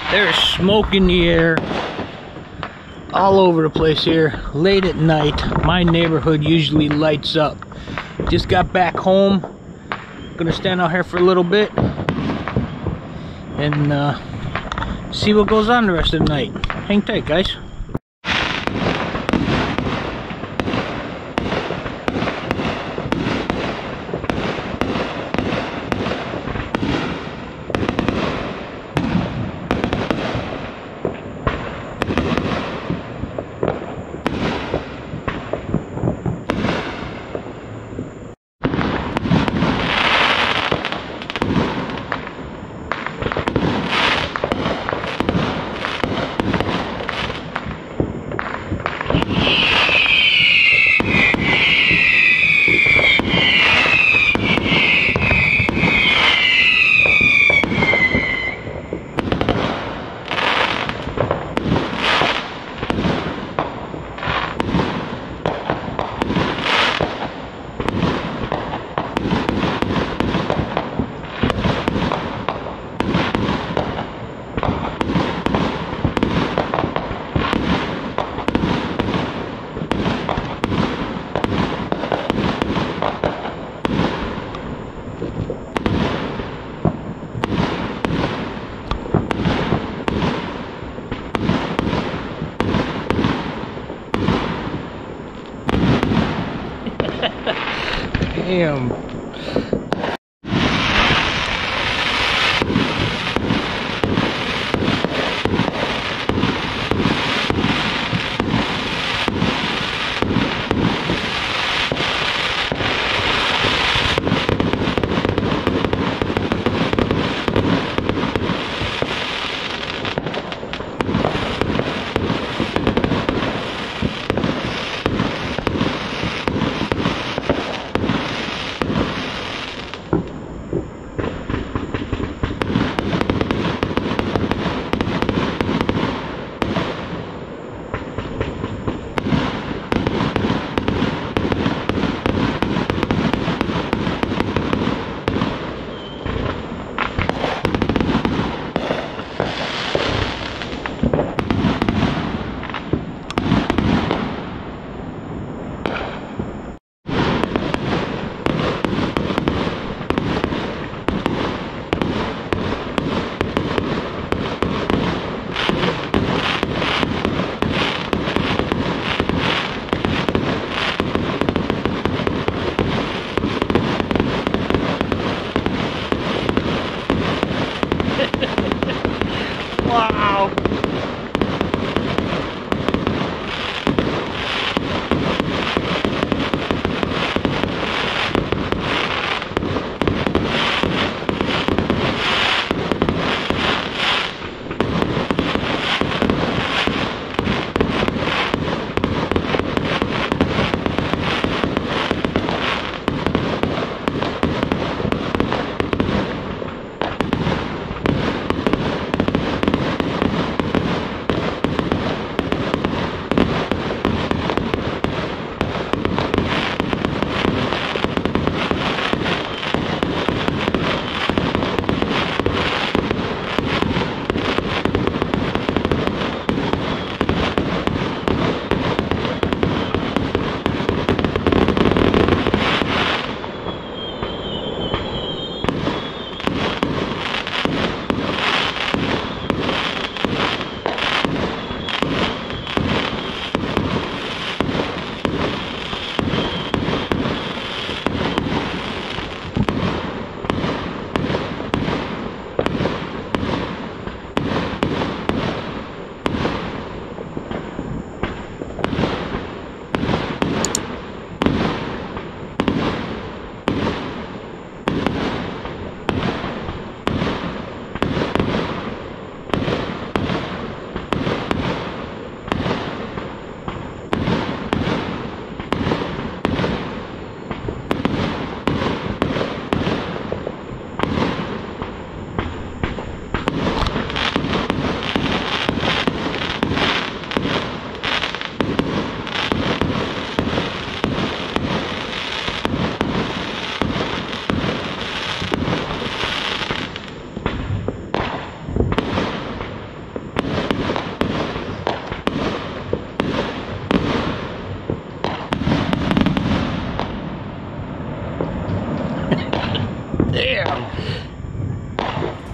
There's smoke in the air all over the place here. Late at night, my neighborhood usually lights up. Just got back home. Gonna stand out here for a little bit and see what goes on the rest of the night. Hang tight, guys. Damn.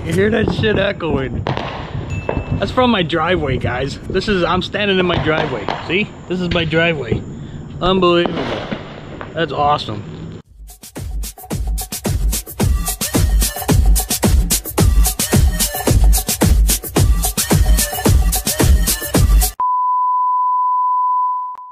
You hear that shit echoing? That's from my driveway, guys. I'm standing in my driveway. See? This is my driveway. Unbelievable. That's awesome.